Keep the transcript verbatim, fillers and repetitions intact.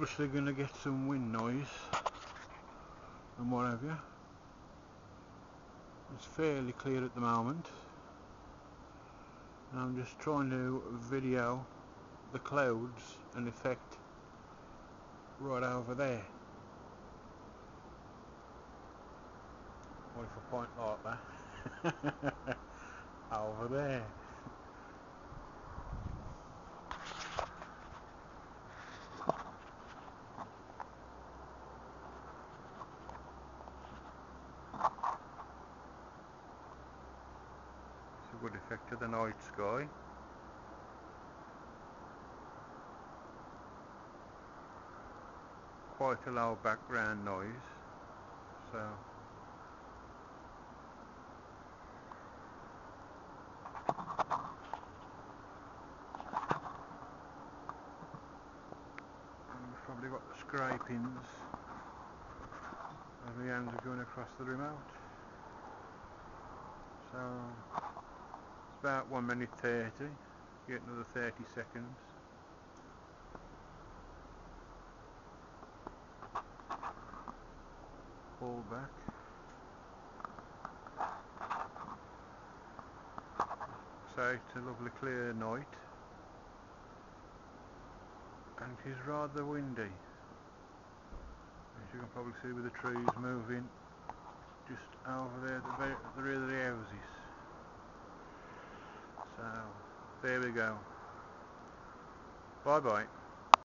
obviously going to get some wind noise and what have you. It's fairly clear at the moment, and I'm just trying to video the clouds and effect right over there. What if I point like that? Over there. It's a good effect of the night sky. Quite a low background noise, so and we've probably got the scrapings as my hands are going across the remote. So it's about one minute thirty, get another thirty seconds. Pull back. So it's a lovely clear night, and it is rather windy, as you can probably see with the trees moving just over there at the, at the rear of the houses. So there we go. Bye bye.